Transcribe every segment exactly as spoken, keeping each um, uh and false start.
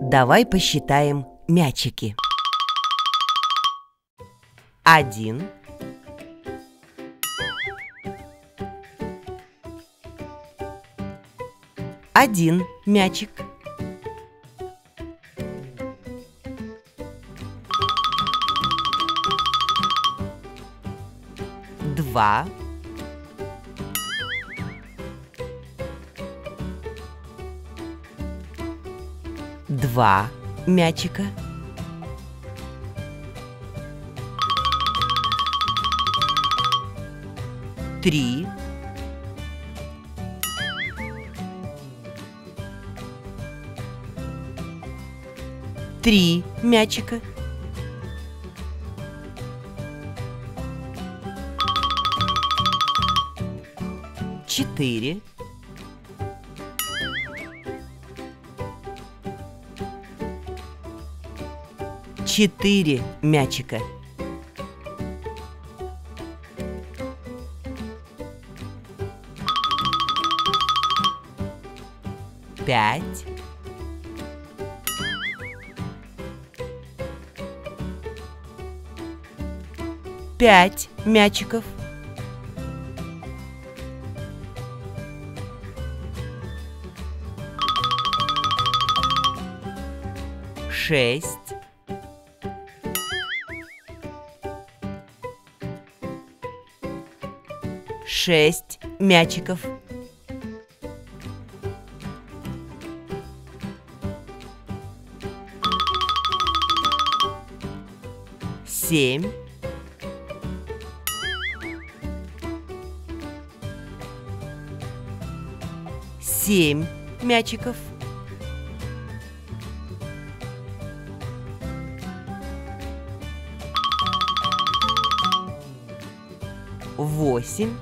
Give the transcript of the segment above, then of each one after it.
Давай посчитаем мячики. Один. Один мячик. Два. Два мячика. Три. Три мячика. Четыре. Четыре мячика. Пять. Пять мячиков. Шесть. Шесть мячиков. Семь. Семь мячиков. Восемь.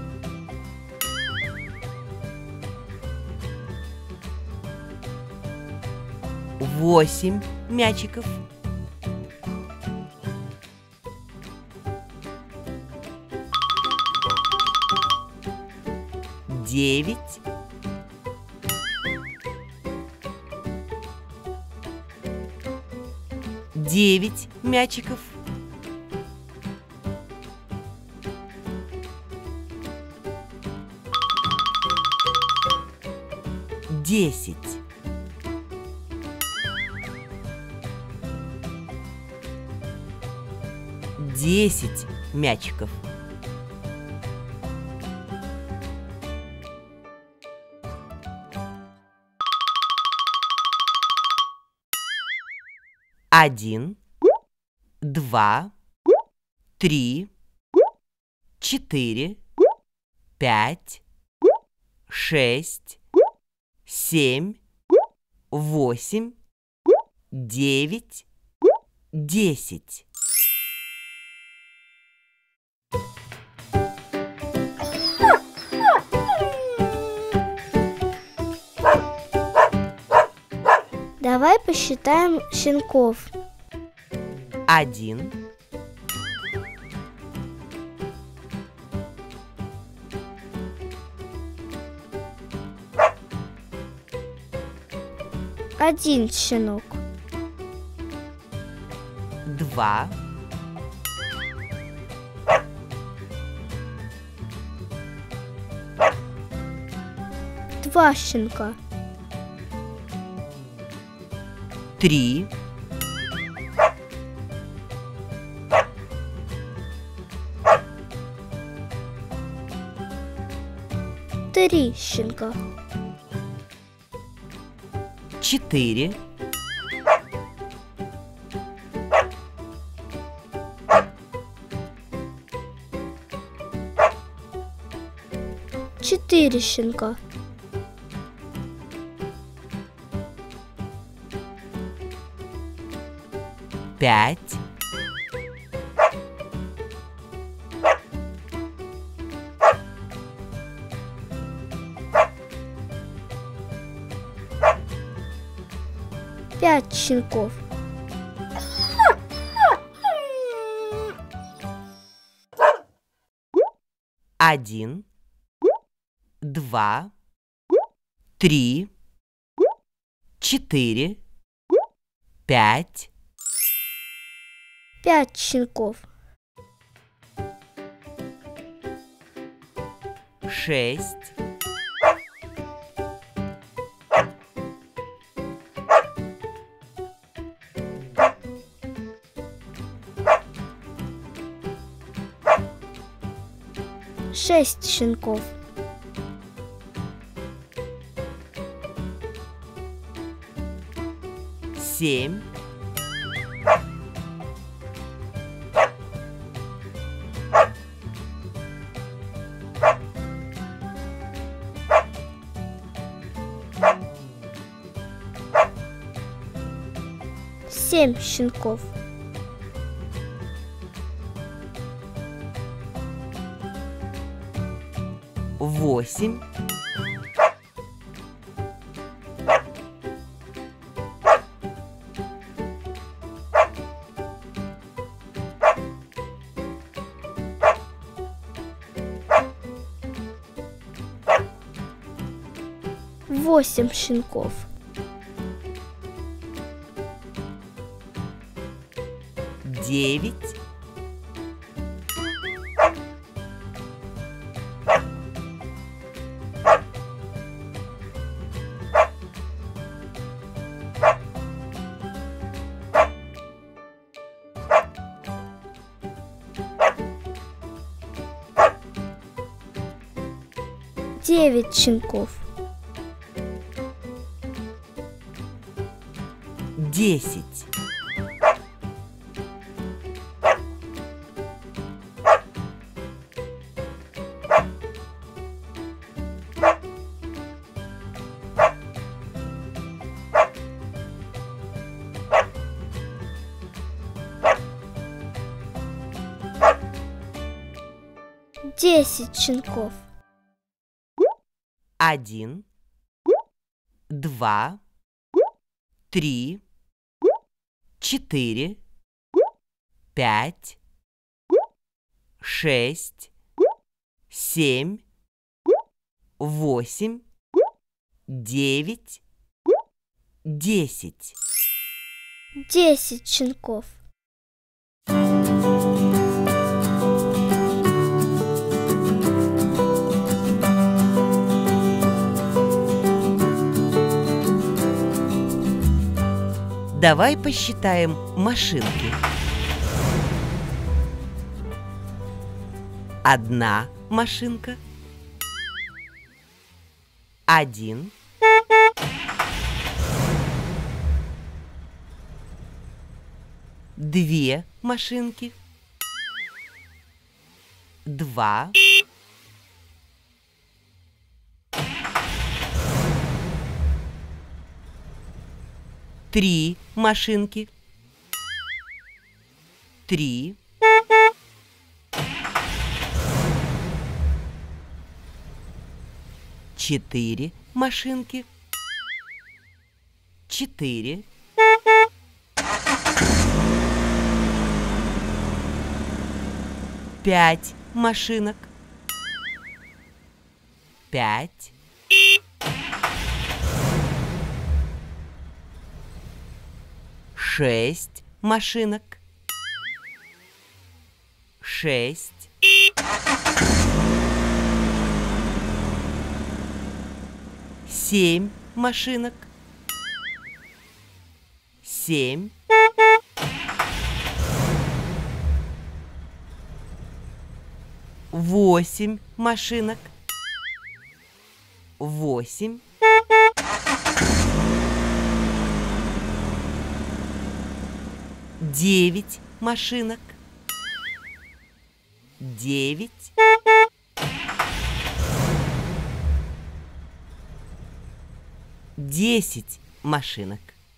Восемь мячиков. Девять. Девять мячиков. Десять. Десять мячиков. Один, два, три, четыре, пять, шесть, семь, восемь, девять, десять. Давай посчитаем щенков. Один. Один щенок. Два. Два щенка. Три. Три щенка. Четыре. Четыре щенка. Пять. Пять щенков. Один, два, три, четыре, пять, пять щенков. шесть, шесть щенков. семь, семь щенков. восемь, восемь щенков. девять, девять щенков. десять, десять щенков. один, два, три, четыре, пять, шесть, семь, восемь, девять, десять. десять щенков. Давай посчитаем машинки. Одна машинка. Один. Две машинки. Два. Три машинки. Три. Четыре машинки. Четыре. Пять машинок. Пять. Шесть машинок. Шесть. Семь машинок. Семь. Восемь машинок. Восемь. Девять машинок. Девять. Десять машинок.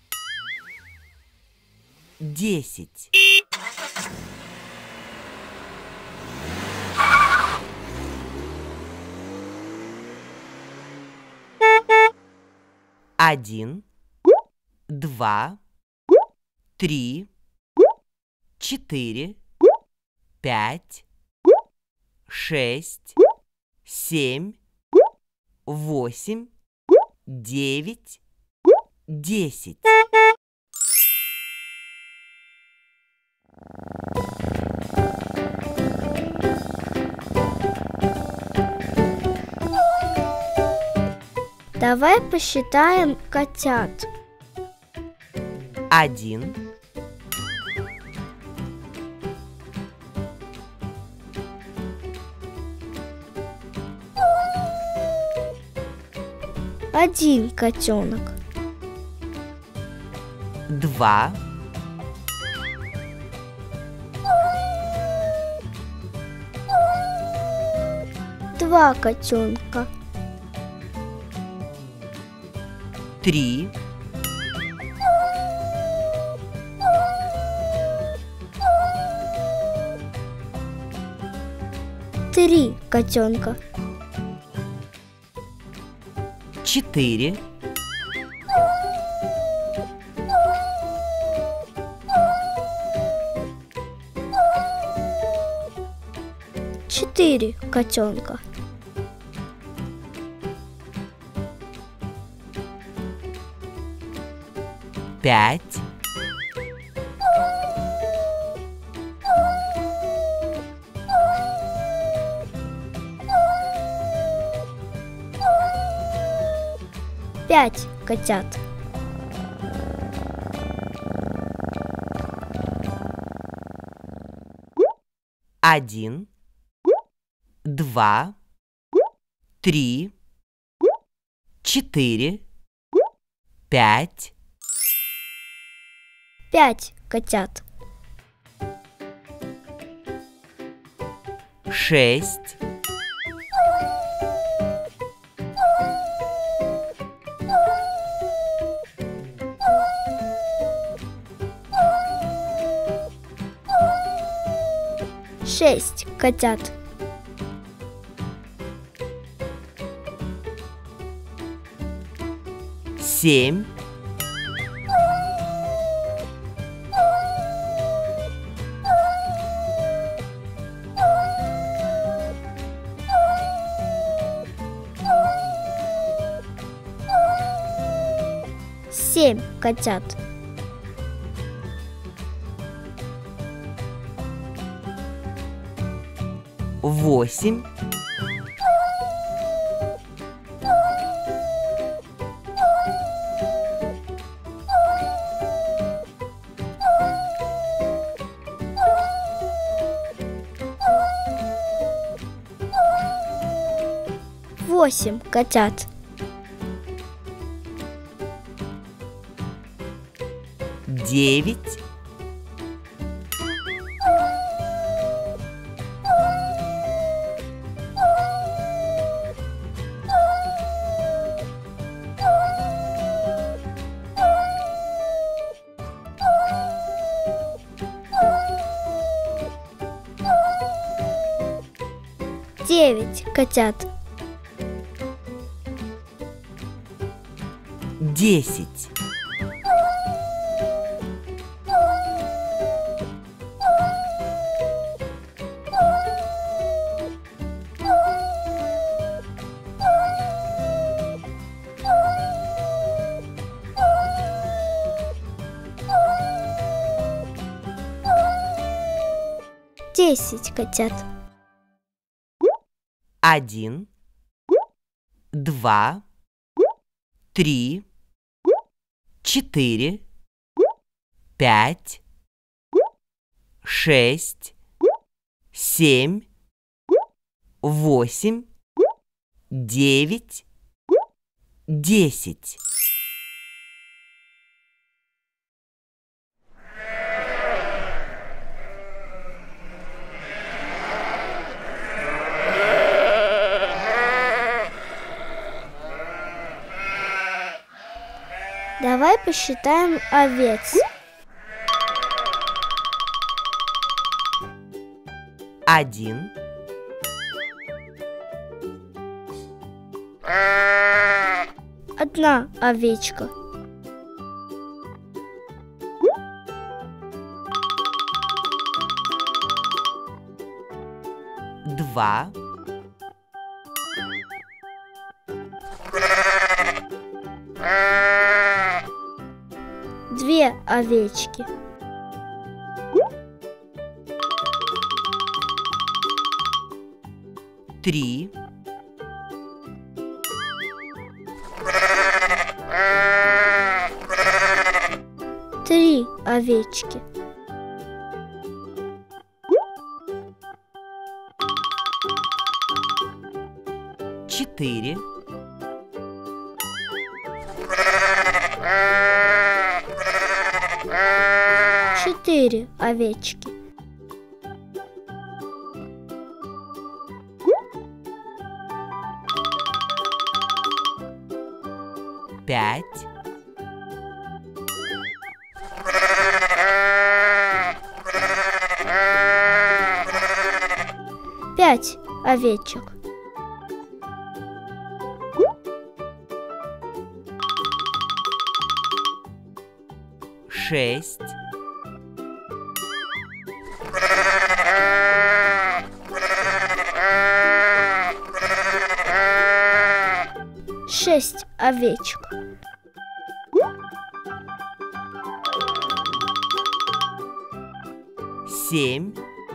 Десять. Один, два, три, четыре, пять, шесть, семь, восемь, девять, десять. Давай посчитаем котят. Один, Один котенок. два, Два котенка. три, Три котенка. четыре, Четыре котенка. пять, Пять котят. один, два, три, четыре, пять, Пять котят. шесть, Шесть котят. семь, Семь котят. восемь, Восемь котят. девять, Девять котят. десять, Десять котят. один, два, три, четыре, пять, шесть, семь, восемь, девять, десять. Давай посчитаем овец. Один, Одна овечка. два, Две овечки. три, овечки. Четыре. Четыре овечки. Пять. Пять овечек. Шесть. Шесть овечек. Семь.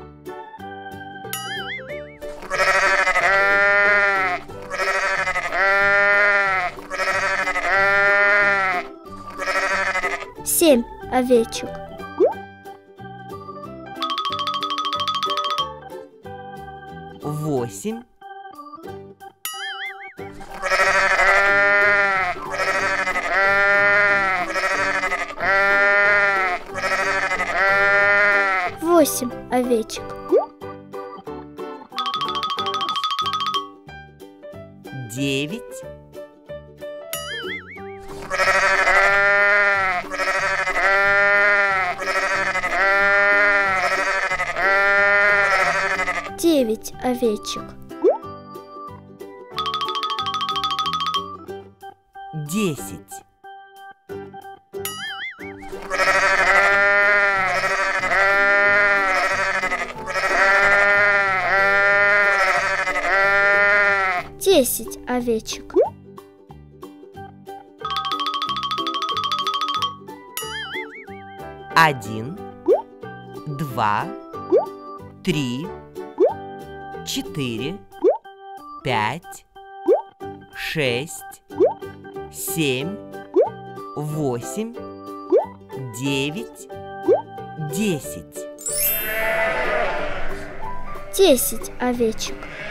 Семь овечек. Восемь. Восемь овечек. Девять. Девять овечек. Десять. Десять овечек. Один. Два. Три. Четыре. Пять. Шесть. Семь. Восемь. Девять. Десять. Десять овечек.